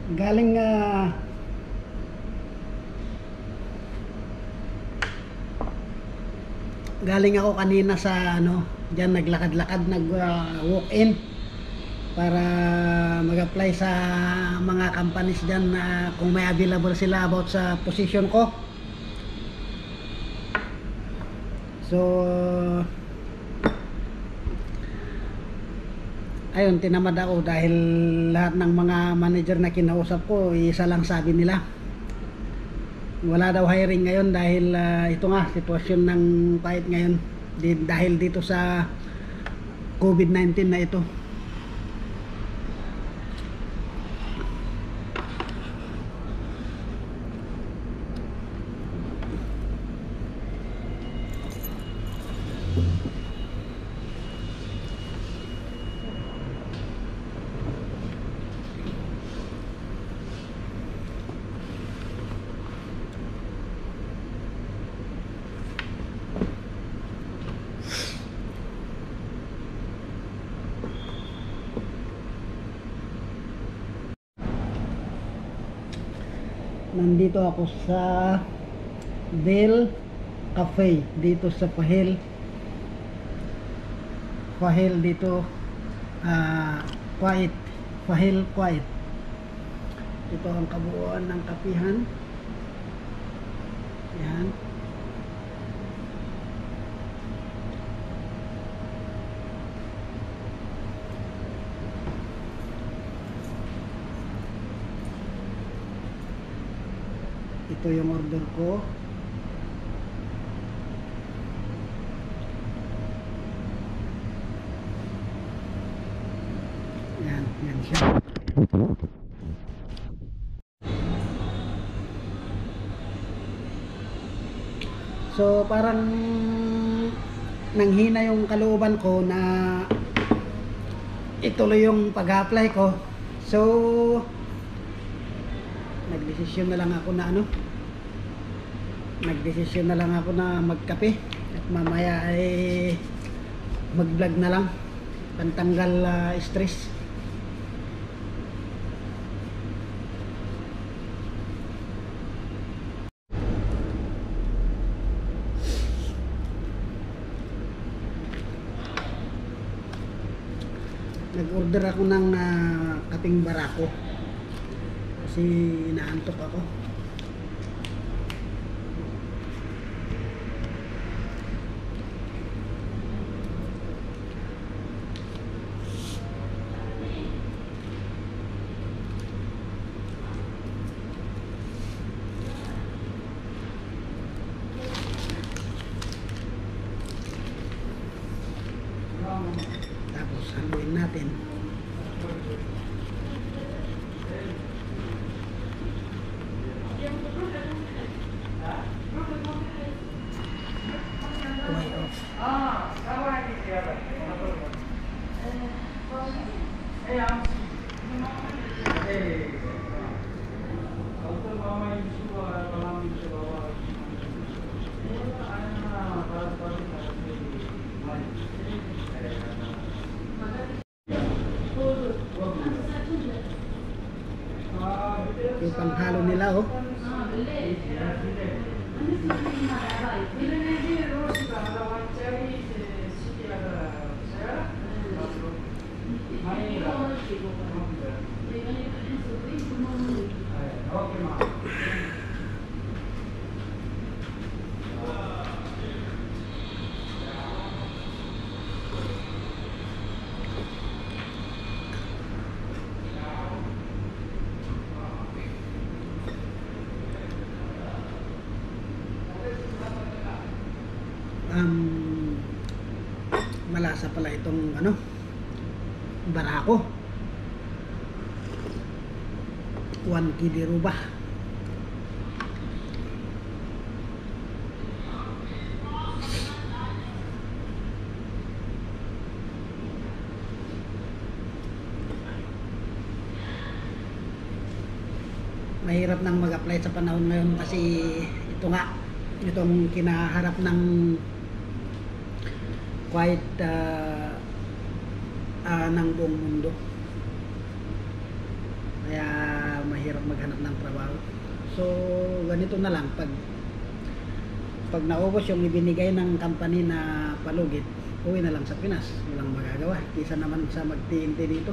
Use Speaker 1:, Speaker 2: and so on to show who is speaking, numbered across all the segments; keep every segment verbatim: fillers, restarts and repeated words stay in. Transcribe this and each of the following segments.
Speaker 1: Galing uh, galing ako kanina sa ano, diyan naglakad-lakad, nag-walk-in uh, para mag-apply sa mga companies diyan na kung may available sila about sa position ko. So ayun, tinamad ako dahil lahat ng mga manager na kinausap ko, isa lang sabi nila, wala daw hiring ngayon dahil uh, ito nga, sitwasyon ng kahit ngayon di, dahil dito sa COVID nineteen na ito. Nandito ako sa Del Cafe dito sa Pahil. Pahil dito uh, Quiet. Pahil Quiet. Ito ang kabuuan ng kapihan. Yan. Ito yung order ko. Yan, yan siya. So parang nanghina yung kalooban ko na ituloy yung pag-apply ko. So nagdesisyon na lang ako na ano nagdesisyon na lang ako na magkape at mamaya ay mag vlog na lang pantanggal uh, stress. Nag-order ako ng uh, kapeng barako kasi inaantok ako. Tapos haluin natin. Way off. Yung panghalo nila, oh. Um, malasa pala itong ano, barako. One kidiruba. Mahirap nang mag-apply sa panahon ngayon kasi ito nga, itong kinaharap ng quiet uh, uh, ng buong mundo. Kaya mahirap maghanap ng trabaho. So ganito na lang, pag pag naubos yung ibinigay ng company na palugit, uwi na lang sa Pinas, walang magagawa, kisa naman sa mag-T N T dito.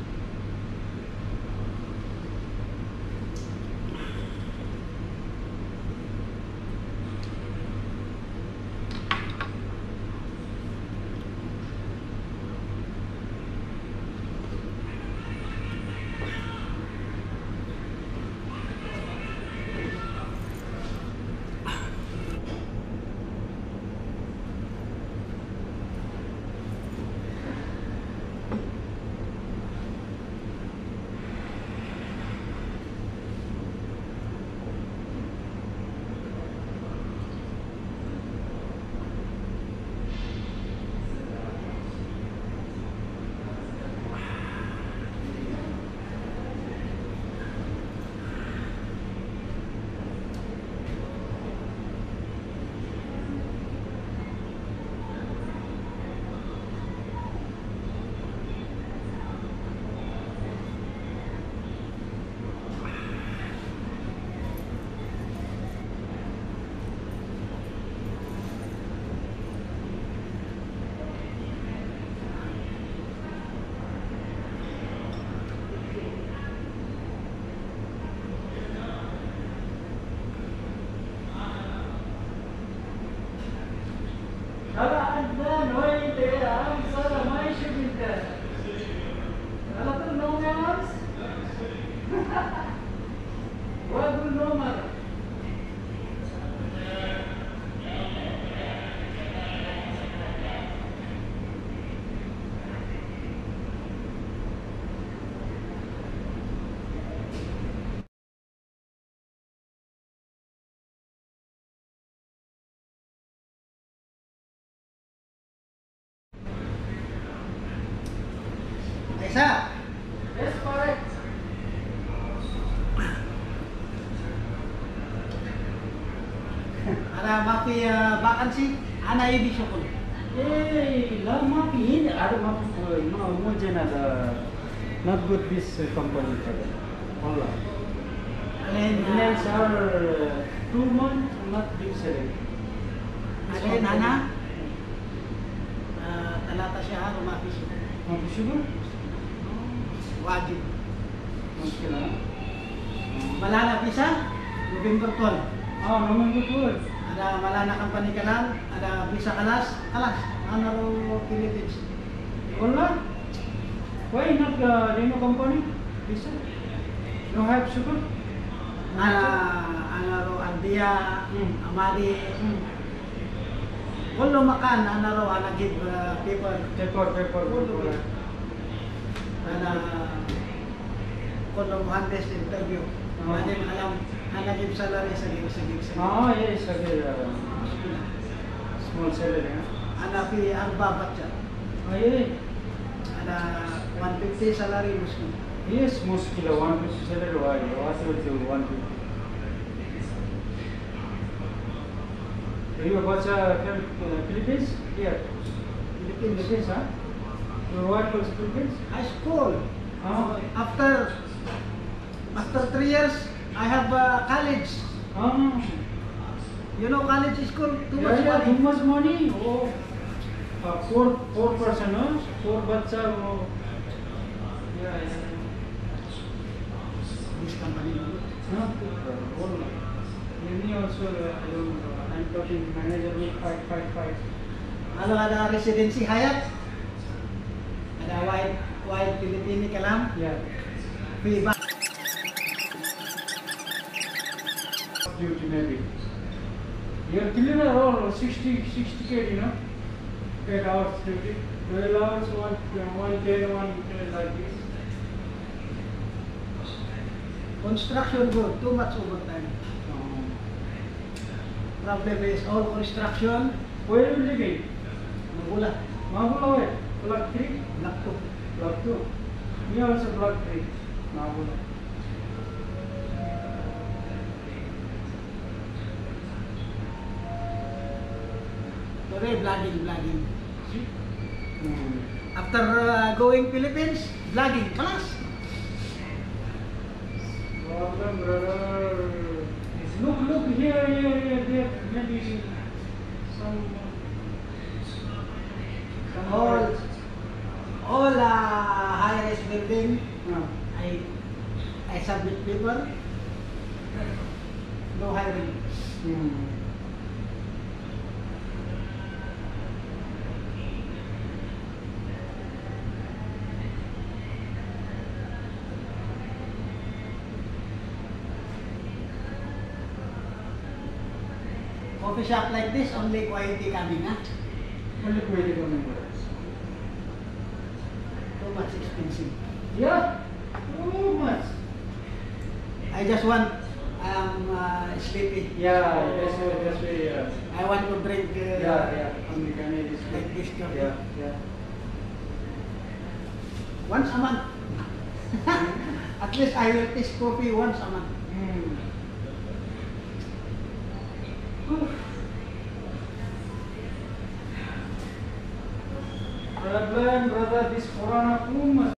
Speaker 1: Isa.
Speaker 2: Yes, correct.
Speaker 1: Ada mafi uh, vacancy, ana ibi shukul.
Speaker 2: Hey, la mapi, ada mapi, no, mujhe na the not good this uh, company for them. Allah.
Speaker 1: Alin,
Speaker 2: Finance are two months, not big salary.
Speaker 1: alin ana? Uh, talata siya rumafi siya.
Speaker 2: Mapi sugar?
Speaker 1: Wajib.
Speaker 2: Muskil na.
Speaker 1: Malana visa, November twelve.
Speaker 2: Ah, naman good.
Speaker 1: Ada malana company kanal, ada visa kalas, kalas. Ano ro Philippines.
Speaker 2: Allah. Why not uh, Reno company? Visa? No have sugar?
Speaker 1: Ana ano ro Aldia,
Speaker 2: Hmm.
Speaker 1: Amadi.
Speaker 2: Hmm.
Speaker 1: Kullo makan ana ro ana give uh, people.
Speaker 2: Paper, paper, paper.
Speaker 1: Ana kullo muhandes interview.
Speaker 2: Oh.
Speaker 1: Madi alam ana give salary sa give sa give sa give.
Speaker 2: Ah, yes, again, uh, small salary. Huh?
Speaker 1: Ana pi arba batcha.
Speaker 2: Ah, yeah.
Speaker 1: Ada one fifty salary muslim.
Speaker 2: Yes, muskil one fifty salary. Why? What will do one fifty? You watch uh, Philippines? Here.
Speaker 1: Philippines.
Speaker 2: Philippines, huh? Your wife was Philippines?
Speaker 1: High school.
Speaker 2: Ah.
Speaker 1: After after three years, I have uh, college.
Speaker 2: Ah.
Speaker 1: You know college school too
Speaker 2: Yeah,
Speaker 1: much
Speaker 2: yeah,
Speaker 1: money.
Speaker 2: too much money. Oh. Uh, four, four person, huh? Four bacha. Oh. Yeah, yeah.
Speaker 1: This company.
Speaker 2: Huh? Hold on. Me also, uh, I don't know. I'm talking manager will fight, fight, fight.
Speaker 1: Ano ada residency Hayat? Ada white white Filipino kalam.
Speaker 2: Yeah.
Speaker 1: Free ba?
Speaker 2: Duty maybe. You're clear all sixty, sixty K, you know? eight hours duty. twelve hours, one, one day, one day like this.
Speaker 1: Construction good, too much overtime.
Speaker 2: Um,
Speaker 1: Problem is all construction,
Speaker 2: where are you living?
Speaker 1: magula,
Speaker 2: Mabula where? Block three?
Speaker 1: block two.
Speaker 2: Block two. Me also block three. Mabula.
Speaker 1: Today vlogging, vlogging.
Speaker 2: Hmm.
Speaker 1: After uh, going Philippines, vlogging, kalas.
Speaker 2: Wow. problem, brother. Look, look here, here, here, there. Maybe some. some
Speaker 1: All, all uh, high-rise building,
Speaker 2: Uh,
Speaker 1: I, I submit paper. No hiring.
Speaker 2: hmm.
Speaker 1: Coffee shop like this, only quality coming, huh?
Speaker 2: Only quality coming, brother.
Speaker 1: Too much expensive.
Speaker 2: Yeah, too much.
Speaker 1: I just want, um, uh, sleepy.
Speaker 2: Yeah, that's why, that's why, yeah.
Speaker 1: I want to drink, uh,
Speaker 2: Yeah, yeah, only Canadian.
Speaker 1: like this coffee.
Speaker 2: Yeah, yeah.
Speaker 1: Once a month. At least I will taste coffee once a month.
Speaker 2: Hmm. Problem, brother, this corona too much.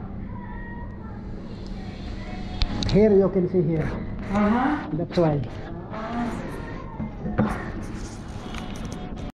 Speaker 1: Here you can see here.
Speaker 2: Uh-huh.
Speaker 1: That's why.